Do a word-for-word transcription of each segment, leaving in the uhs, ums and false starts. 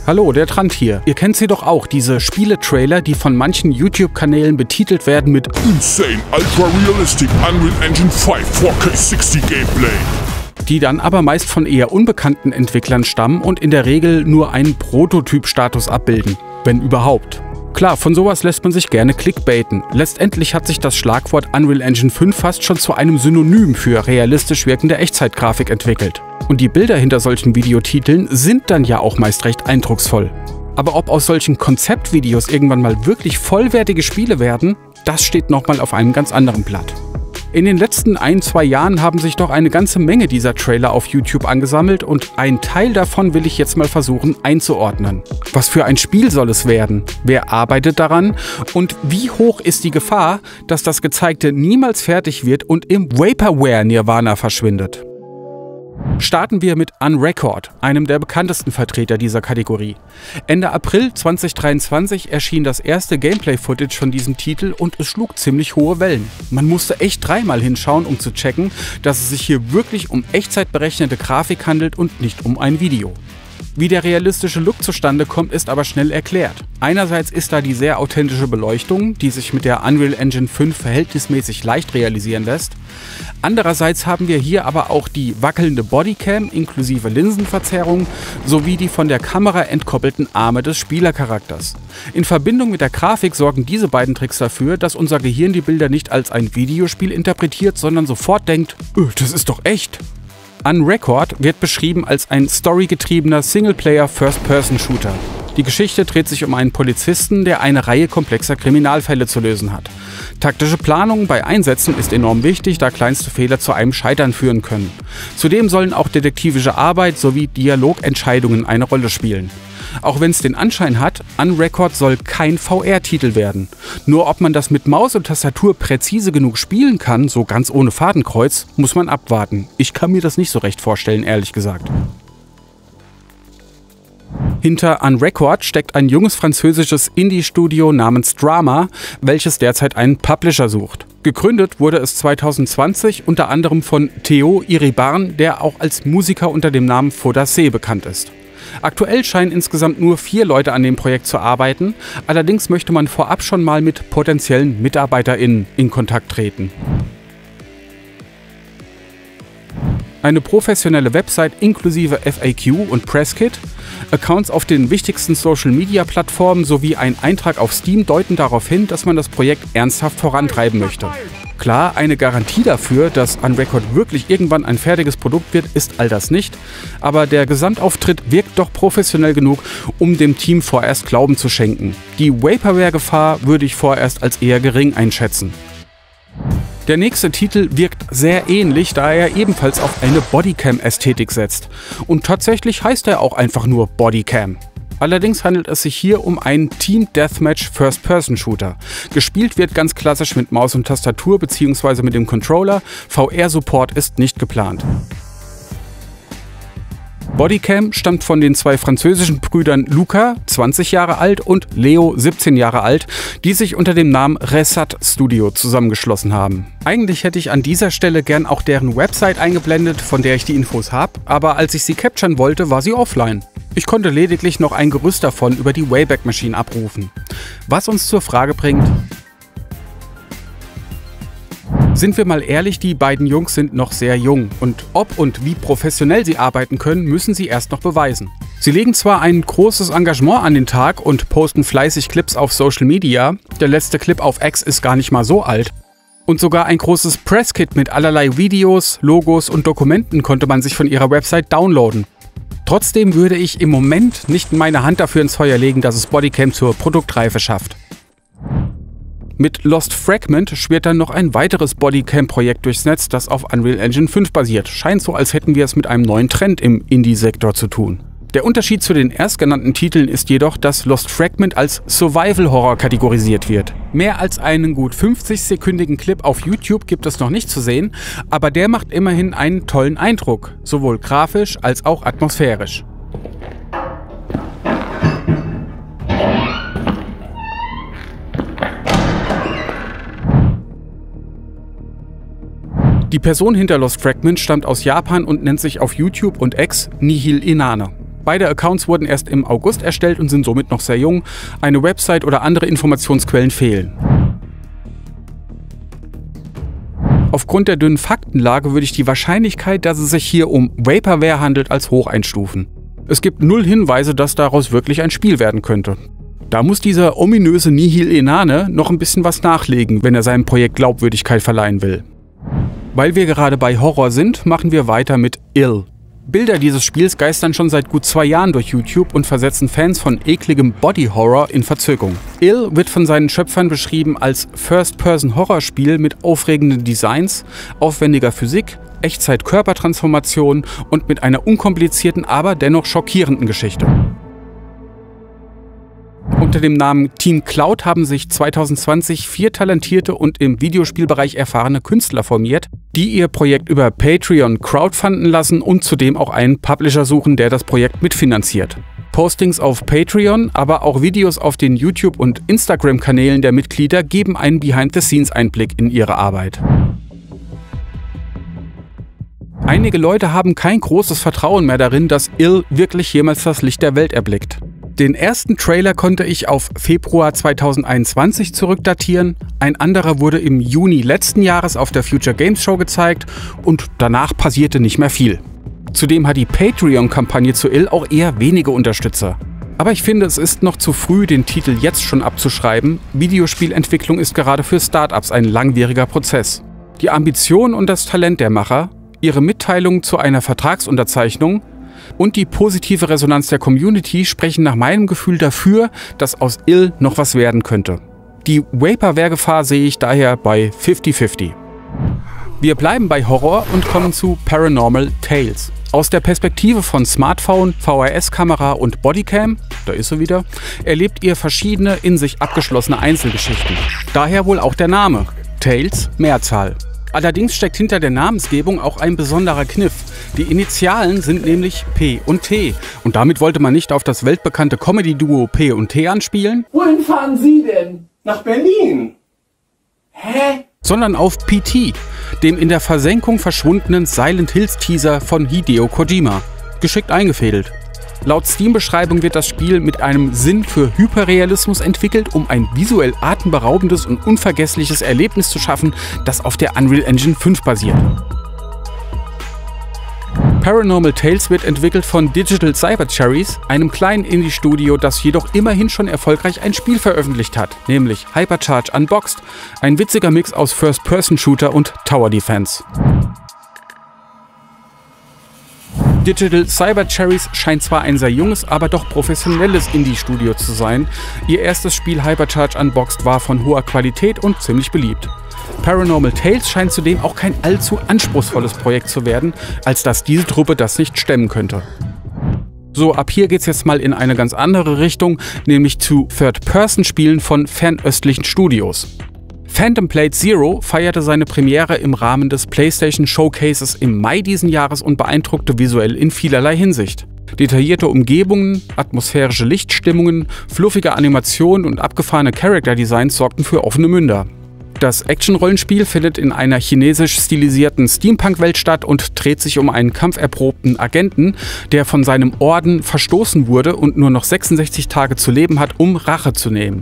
Hallo, der Trant hier. Ihr kennt sie doch auch, diese Spiele-Trailer, die von manchen YouTube-Kanälen betitelt werden mit Insane Ultra Realistic Unreal Engine fünf vier K sechzig Gameplay. Die dann aber meist von eher unbekannten Entwicklern stammen und in der Regel nur einen Prototyp-Status abbilden, wenn überhaupt. Klar, von sowas lässt man sich gerne clickbaiten. Letztendlich hat sich das Schlagwort Unreal Engine fünf fast schon zu einem Synonym für realistisch wirkende Echtzeitgrafik entwickelt. Und die Bilder hinter solchen Videotiteln sind dann ja auch meist recht eindrucksvoll. Aber ob aus solchen Konzeptvideos irgendwann mal wirklich vollwertige Spiele werden, das steht nochmal auf einem ganz anderen Blatt. In den letzten ein, zwei Jahren haben sich doch eine ganze Menge dieser Trailer auf YouTube angesammelt und einen Teil davon will ich jetzt mal versuchen einzuordnen. Was für ein Spiel soll es werden? Wer arbeitet daran? Und wie hoch ist die Gefahr, dass das Gezeigte niemals fertig wird und im Vaporware-Nirvana verschwindet? Starten wir mit Unrecord, einem der bekanntesten Vertreter dieser Kategorie. Ende April zweitausenddreiundzwanzig erschien das erste Gameplay-Footage von diesem Titel und es schlug ziemlich hohe Wellen. Man musste echt dreimal hinschauen, um zu checken, dass es sich hier wirklich um echtzeitberechnete Grafik handelt und nicht um ein Video. Wie der realistische Look zustande kommt, ist aber schnell erklärt. Einerseits ist da die sehr authentische Beleuchtung, die sich mit der Unreal Engine fünf verhältnismäßig leicht realisieren lässt. Andererseits haben wir hier aber auch die wackelnde Bodycam inklusive Linsenverzerrung sowie die von der Kamera entkoppelten Arme des Spielercharakters. In Verbindung mit der Grafik sorgen diese beiden Tricks dafür, dass unser Gehirn die Bilder nicht als ein Videospiel interpretiert, sondern sofort denkt, öh, das ist doch echt. Unrecord wird beschrieben als ein storygetriebener Singleplayer-First-Person-Shooter. Die Geschichte dreht sich um einen Polizisten, der eine Reihe komplexer Kriminalfälle zu lösen hat. Taktische Planung bei Einsätzen ist enorm wichtig, da kleinste Fehler zu einem Scheitern führen können. Zudem sollen auch detektivische Arbeit sowie Dialogentscheidungen eine Rolle spielen. Auch wenn es den Anschein hat, Unrecord soll kein V R-Titel werden. Nur ob man das mit Maus und Tastatur präzise genug spielen kann, so ganz ohne Fadenkreuz, muss man abwarten. Ich kann mir das nicht so recht vorstellen, ehrlich gesagt. Hinter Unrecord steckt ein junges französisches Indie-Studio namens Drama, welches derzeit einen Publisher sucht. Gegründet wurde es zweitausendzwanzig unter anderem von Theo Iribarne, der auch als Musiker unter dem Namen Faudacé bekannt ist. Aktuell scheinen insgesamt nur vier Leute an dem Projekt zu arbeiten, allerdings möchte man vorab schon mal mit potenziellen MitarbeiterInnen in Kontakt treten. Eine professionelle Website inklusive F A Q und Presskit, Accounts auf den wichtigsten Social-Media-Plattformen sowie ein Eintrag auf Steam deuten darauf hin, dass man das Projekt ernsthaft vorantreiben möchte. Klar, eine Garantie dafür, dass Unrecord wirklich irgendwann ein fertiges Produkt wird, ist all das nicht, aber der Gesamtauftritt wirkt doch professionell genug, um dem Team vorerst Glauben zu schenken. Die Vaporware-Gefahr würde ich vorerst als eher gering einschätzen. Der nächste Titel wirkt sehr ähnlich, da er ebenfalls auf eine Bodycam-Ästhetik setzt. Und tatsächlich heißt er auch einfach nur Bodycam. Allerdings handelt es sich hier um einen Team Deathmatch First-Person-Shooter. Gespielt wird ganz klassisch mit Maus und Tastatur bzw. mit dem Controller, V R-Support ist nicht geplant. Bodycam stammt von den zwei französischen Brüdern Luca, zwanzig Jahre alt, und Leo, siebzehn Jahre alt, die sich unter dem Namen Resat Studio zusammengeschlossen haben. Eigentlich hätte ich an dieser Stelle gern auch deren Website eingeblendet, von der ich die Infos habe, aber als ich sie capturen wollte, war sie offline. Ich konnte lediglich noch ein Gerüst davon über die Wayback Machine abrufen. Was uns zur Frage bringt: Sind wir mal ehrlich, die beiden Jungs sind noch sehr jung und ob und wie professionell sie arbeiten können, müssen sie erst noch beweisen. Sie legen zwar ein großes Engagement an den Tag und posten fleißig Clips auf Social Media, der letzte Clip auf X ist gar nicht mal so alt, und sogar ein großes Presskit mit allerlei Videos, Logos und Dokumenten konnte man sich von ihrer Website downloaden. Trotzdem würde ich im Moment nicht meine Hand dafür ins Feuer legen, dass es Bodycam zur Produktreife schafft. Mit Lost Fragment schwirrt dann noch ein weiteres Bodycam-Projekt durchs Netz, das auf Unreal Engine fünf basiert. Scheint so, als hätten wir es mit einem neuen Trend im Indie-Sektor zu tun. Der Unterschied zu den erstgenannten Titeln ist jedoch, dass Lost Fragment als Survival-Horror kategorisiert wird. Mehr als einen gut fünfzig-sekündigen Clip auf YouTube gibt es noch nicht zu sehen, aber der macht immerhin einen tollen Eindruck, sowohl grafisch als auch atmosphärisch. Die Person hinter Lost Fragment stammt aus Japan und nennt sich auf YouTube und X Nihil Inanne. Beide Accounts wurden erst im August erstellt und sind somit noch sehr jung. Eine Website oder andere Informationsquellen fehlen. Aufgrund der dünnen Faktenlage würde ich die Wahrscheinlichkeit, dass es sich hier um Vaporware handelt, als hoch einstufen. Es gibt null Hinweise, dass daraus wirklich ein Spiel werden könnte. Da muss dieser ominöse Nihil Inanne noch ein bisschen was nachlegen, wenn er seinem Projekt Glaubwürdigkeit verleihen will. Weil wir gerade bei Horror sind, machen wir weiter mit Ill. Bilder dieses Spiels geistern schon seit gut zwei Jahren durch YouTube und versetzen Fans von ekligem Body-Horror in Verzückung. Ill wird von seinen Schöpfern beschrieben als First-Person-Horrorspiel mit aufregenden Designs, aufwendiger Physik, Echtzeit-Körpertransformation und mit einer unkomplizierten, aber dennoch schockierenden Geschichte. Unter dem Namen Team Cloud haben sich zweitausendzwanzig vier talentierte und im Videospielbereich erfahrene Künstler formiert, die ihr Projekt über Patreon crowdfunden lassen und zudem auch einen Publisher suchen, der das Projekt mitfinanziert. Postings auf Patreon, aber auch Videos auf den YouTube- und Instagram-Kanälen der Mitglieder geben einen Behind-the-Scenes-Einblick in ihre Arbeit. Einige Leute haben kein großes Vertrauen mehr darin, dass Ill wirklich jemals das Licht der Welt erblickt. Den ersten Trailer konnte ich auf Februar zweitausendeinundzwanzig zurückdatieren, ein anderer wurde im Juni letzten Jahres auf der Future Games Show gezeigt und danach passierte nicht mehr viel. Zudem hat die Patreon-Kampagne zu Ill auch eher wenige Unterstützer. Aber ich finde, es ist noch zu früh, den Titel jetzt schon abzuschreiben. Videospielentwicklung ist gerade für Startups ein langwieriger Prozess. Die Ambition und das Talent der Macher, ihre Mitteilung zu einer Vertragsunterzeichnung und die positive Resonanz der Community sprechen nach meinem Gefühl dafür, dass aus Ill noch was werden könnte. Die Vaporware-Gefahr sehe ich daher bei fifty fifty. Wir bleiben bei Horror und kommen zu Paranormal Tales. Aus der Perspektive von Smartphone, V H S-Kamera und Bodycam, da ist sie wieder, erlebt ihr verschiedene in sich abgeschlossene Einzelgeschichten. Daher wohl auch der Name. Tales, Mehrzahl. Allerdings steckt hinter der Namensgebung auch ein besonderer Kniff. Die Initialen sind nämlich P und T. Und damit wollte man nicht auf das weltbekannte Comedy-Duo P und T anspielen. Wohin fahren Sie denn? Nach Berlin. Hä? Sondern auf P T, dem in der Versenkung verschwundenen Silent Hills Teaser von Hideo Kojima. Geschickt eingefädelt. Laut Steam-Beschreibung wird das Spiel mit einem Sinn für Hyperrealismus entwickelt, um ein visuell atemberaubendes und unvergessliches Erlebnis zu schaffen, das auf der Unreal Engine fünf basiert. Paranormal Tales wird entwickelt von Digital Cyber Cherries, einem kleinen Indie-Studio, das jedoch immerhin schon erfolgreich ein Spiel veröffentlicht hat, nämlich Hypercharge Unboxed, ein witziger Mix aus First-Person-Shooter und Tower Defense. Digital Cyber Cherries scheint zwar ein sehr junges, aber doch professionelles Indie-Studio zu sein. Ihr erstes Spiel Hypercharge Unboxed war von hoher Qualität und ziemlich beliebt. Paranormal Tales scheint zudem auch kein allzu anspruchsvolles Projekt zu werden, als dass diese Truppe das nicht stemmen könnte. So, ab hier geht's jetzt mal in eine ganz andere Richtung, nämlich zu Third-Person-Spielen von fernöstlichen Studios. Phantom Blade Zero feierte seine Premiere im Rahmen des PlayStation Showcases im Mai diesen Jahres und beeindruckte visuell in vielerlei Hinsicht. Detaillierte Umgebungen, atmosphärische Lichtstimmungen, fluffige Animationen und abgefahrene Charakterdesigns sorgten für offene Münder. Das Action-Rollenspiel findet in einer chinesisch stilisierten Steampunk-Welt statt und dreht sich um einen kampferprobten Agenten, der von seinem Orden verstoßen wurde und nur noch sechsundsechzig Tage zu leben hat, um Rache zu nehmen.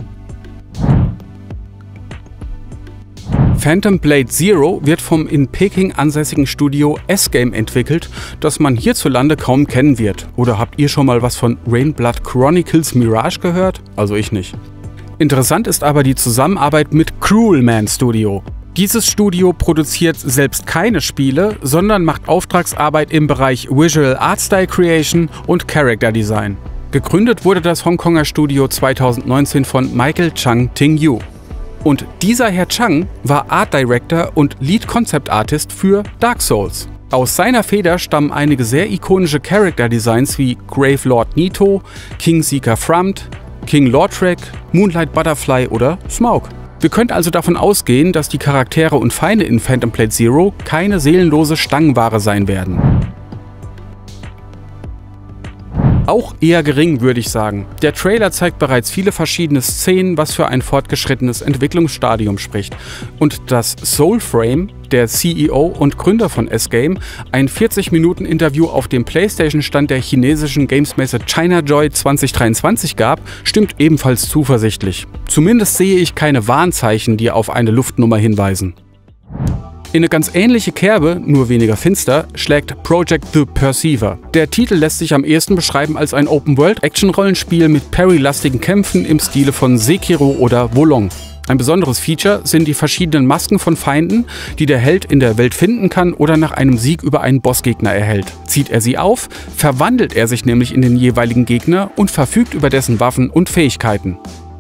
Phantom Blade Zero wird vom in Peking ansässigen Studio S-Game entwickelt, das man hierzulande kaum kennen wird. Oder habt ihr schon mal was von Rainblood Chronicles Mirage gehört? Also ich nicht. Interessant ist aber die Zusammenarbeit mit Cruel Man Studio. Dieses Studio produziert selbst keine Spiele, sondern macht Auftragsarbeit im Bereich Visual Art Style Creation und Character Design. Gegründet wurde das Hongkonger Studio zweitausendneunzehn von Michael Chang Ting-Yu. Und dieser Herr Chang war Art Director und Lead Concept Artist für Dark Souls. Aus seiner Feder stammen einige sehr ikonische Character Designs wie Gravelord Nito, Kingseeker Frumpt, King Lortrek, Moonlight Butterfly oder Smaug. Wir können also davon ausgehen, dass die Charaktere und Feinde in Phantom Blade Zero keine seelenlose Stangenware sein werden. Auch eher gering, würde ich sagen. Der Trailer zeigt bereits viele verschiedene Szenen, was für ein fortgeschrittenes Entwicklungsstadium spricht. Und das Soulframe, der C E O und Gründer von S-Game, ein vierzig Minuten Interview auf dem PlayStation-Stand der chinesischen Gamesmesse ChinaJoy zwanzig dreiundzwanzig gab, stimmt ebenfalls zuversichtlich. Zumindest sehe ich keine Warnzeichen, die auf eine Luftnummer hinweisen. In eine ganz ähnliche Kerbe, nur weniger finster, schlägt Project The Perceiver. Der Titel lässt sich am ehesten beschreiben als ein Open-World-Action-Rollenspiel mit Parry-lastigen Kämpfen im Stile von Sekiro oder Wolong. Ein besonderes Feature sind die verschiedenen Masken von Feinden, die der Held in der Welt finden kann oder nach einem Sieg über einen Bossgegner erhält. Zieht er sie auf, verwandelt er sich nämlich in den jeweiligen Gegner und verfügt über dessen Waffen und Fähigkeiten.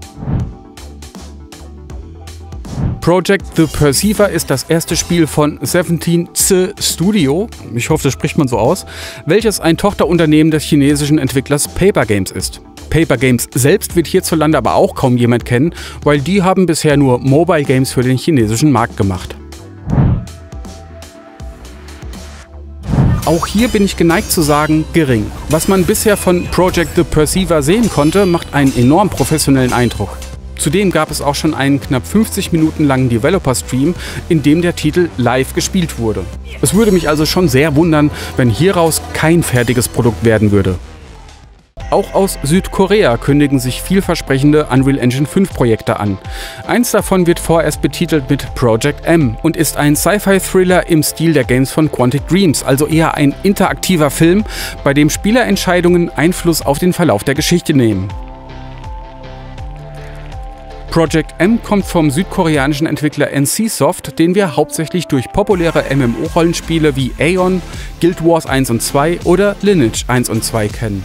Project The Perceiver ist das erste Spiel von seventeen Z Studio, ich hoffe, das spricht man so aus, welches ein Tochterunternehmen des chinesischen Entwicklers Paper Games ist. Paper Games selbst wird hierzulande aber auch kaum jemand kennen, weil die haben bisher nur Mobile Games für den chinesischen Markt gemacht. Auch hier bin ich geneigt zu sagen, gering. Was man bisher von Project The Perceiver sehen konnte, macht einen enorm professionellen Eindruck. Zudem gab es auch schon einen knapp fünfzig Minuten langen Developer-Stream, in dem der Titel live gespielt wurde. Es würde mich also schon sehr wundern, wenn hieraus kein fertiges Produkt werden würde. Auch aus Südkorea kündigen sich vielversprechende Unreal Engine fünf Projekte an. Eins davon wird vorerst betitelt mit Project M und ist ein Sci-Fi-Thriller im Stil der Games von Quantic Dreams, also eher ein interaktiver Film, bei dem Spielerentscheidungen Einfluss auf den Verlauf der Geschichte nehmen. Project M kommt vom südkoreanischen Entwickler N C Soft, den wir hauptsächlich durch populäre M M O-Rollenspiele wie Aeon, Guild Wars eins und zwei oder Lineage eins und zwei kennen.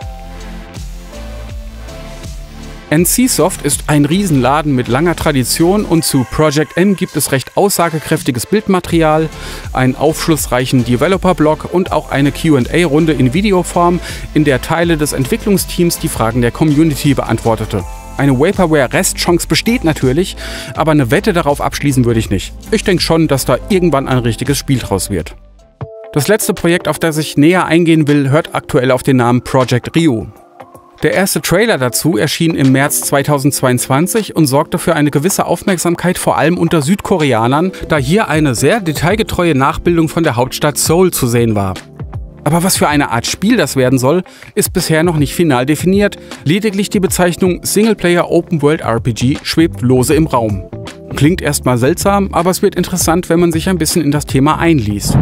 N C Soft ist ein Riesenladen mit langer Tradition und zu Project M gibt es recht aussagekräftiges Bildmaterial, einen aufschlussreichen Developer-Blog und auch eine Q and A-Runde in Videoform, in der Teile des Entwicklungsteams die Fragen der Community beantwortete. Eine Vaporware-Restchance besteht natürlich, aber eine Wette darauf abschließen würde ich nicht. Ich denke schon, dass da irgendwann ein richtiges Spiel draus wird. Das letzte Projekt, auf das ich näher eingehen will, hört aktuell auf den Namen Project Rio. Der erste Trailer dazu erschien im März zweitausendzweiundzwanzig und sorgte für eine gewisse Aufmerksamkeit vor allem unter Südkoreanern, da hier eine sehr detailgetreue Nachbildung von der Hauptstadt Seoul zu sehen war. Aber was für eine Art Spiel das werden soll, ist bisher noch nicht final definiert, lediglich die Bezeichnung Singleplayer Open World R P G schwebt lose im Raum. Klingt erstmal seltsam, aber es wird interessant, wenn man sich ein bisschen in das Thema einliest.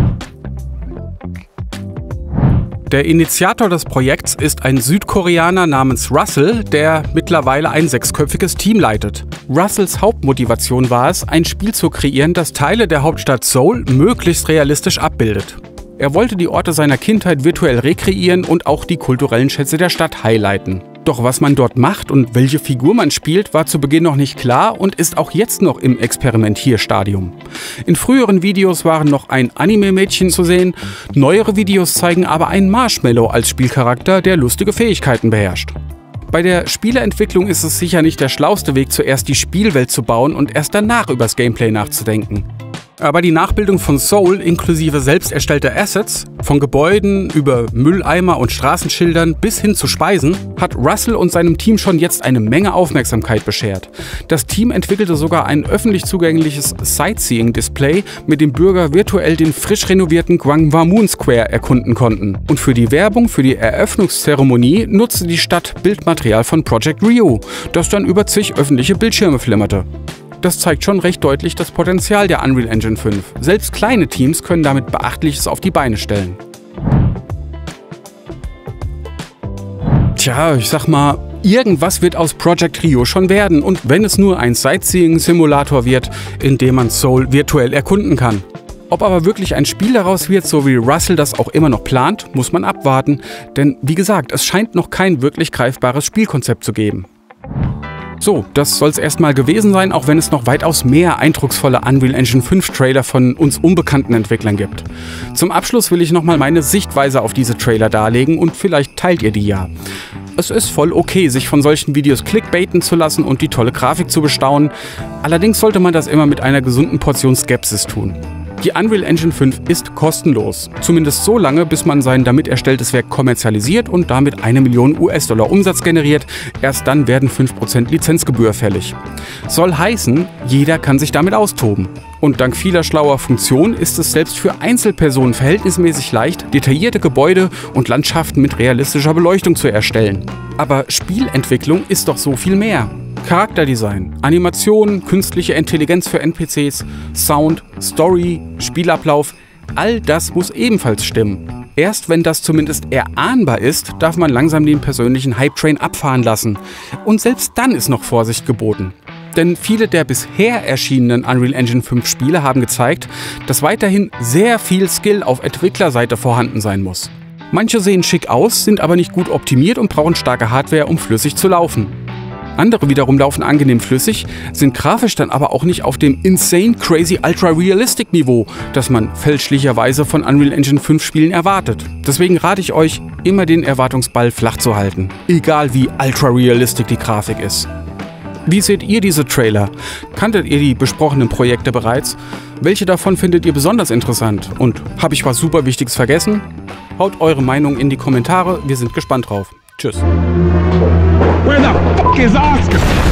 Der Initiator des Projekts ist ein Südkoreaner namens Russell, der mittlerweile ein sechsköpfiges Team leitet. Russells Hauptmotivation war es, ein Spiel zu kreieren, das Teile der Hauptstadt Seoul möglichst realistisch abbildet. Er wollte die Orte seiner Kindheit virtuell rekreieren und auch die kulturellen Schätze der Stadt highlighten. Doch was man dort macht und welche Figur man spielt, war zu Beginn noch nicht klar und ist auch jetzt noch im Experimentierstadium. In früheren Videos waren noch ein Anime-Mädchen zu sehen, neuere Videos zeigen aber einen Marshmallow als Spielcharakter, der lustige Fähigkeiten beherrscht. Bei der Spieleentwicklung ist es sicher nicht der schlauste Weg, zuerst die Spielwelt zu bauen und erst danach übers Gameplay nachzudenken. Aber die Nachbildung von Seoul inklusive selbst erstellter Assets, von Gebäuden über Mülleimer und Straßenschildern bis hin zu Speisen, hat Russell und seinem Team schon jetzt eine Menge Aufmerksamkeit beschert. Das Team entwickelte sogar ein öffentlich zugängliches Sightseeing-Display, mit dem Bürger virtuell den frisch renovierten Gwanghwamun Square erkunden konnten. Und für die Werbung für die Eröffnungszeremonie nutzte die Stadt Bildmaterial von Project Rio, das dann über zig öffentliche Bildschirme flimmerte. Das zeigt schon recht deutlich das Potenzial der Unreal Engine fünf. Selbst kleine Teams können damit Beachtliches auf die Beine stellen. Tja, ich sag mal, irgendwas wird aus Project Rio schon werden und wenn es nur ein Sightseeing-Simulator wird, in dem man Seoul virtuell erkunden kann. Ob aber wirklich ein Spiel daraus wird, so wie Russell das auch immer noch plant, muss man abwarten, denn wie gesagt, es scheint noch kein wirklich greifbares Spielkonzept zu geben. So, das soll es erstmal gewesen sein, auch wenn es noch weitaus mehr eindrucksvolle Unreal Engine fünf Trailer von uns unbekannten Entwicklern gibt. Zum Abschluss will ich nochmal meine Sichtweise auf diese Trailer darlegen und vielleicht teilt ihr die ja. Es ist voll okay, sich von solchen Videos clickbaiten zu lassen und die tolle Grafik zu bestaunen. Allerdings sollte man das immer mit einer gesunden Portion Skepsis tun. Die Unreal Engine fünf ist kostenlos. Zumindest so lange, bis man sein damit erstelltes Werk kommerzialisiert und damit eine Million U S-Dollar Umsatz generiert. Erst dann werden fünf Prozent Lizenzgebühr fällig. Soll heißen, jeder kann sich damit austoben. Und dank vieler schlauer Funktionen ist es selbst für Einzelpersonen verhältnismäßig leicht, detaillierte Gebäude und Landschaften mit realistischer Beleuchtung zu erstellen. Aber Spielentwicklung ist doch so viel mehr. Charakterdesign, Animationen, künstliche Intelligenz für N P Cs, Sound, Story, Spielablauf, all das muss ebenfalls stimmen. Erst wenn das zumindest erahnbar ist, darf man langsam den persönlichen Hype-Train abfahren lassen. Und selbst dann ist noch Vorsicht geboten. Denn viele der bisher erschienenen Unreal Engine fünf Spiele haben gezeigt, dass weiterhin sehr viel Skill auf Entwicklerseite vorhanden sein muss. Manche sehen schick aus, sind aber nicht gut optimiert und brauchen starke Hardware, um flüssig zu laufen. Andere wiederum laufen angenehm flüssig, sind grafisch dann aber auch nicht auf dem insane crazy ultra realistic Niveau, das man fälschlicherweise von Unreal Engine fünf Spielen erwartet. Deswegen rate ich euch, immer den Erwartungsball flach zu halten, egal wie ultra realistic die Grafik ist. Wie seht ihr diese Trailer? Kanntet ihr die besprochenen Projekte bereits? Welche davon findet ihr besonders interessant? Und habe ich was super Wichtiges vergessen? Haut eure Meinung in die Kommentare, wir sind gespannt drauf. Tschüss. Where the fuck is Oscar?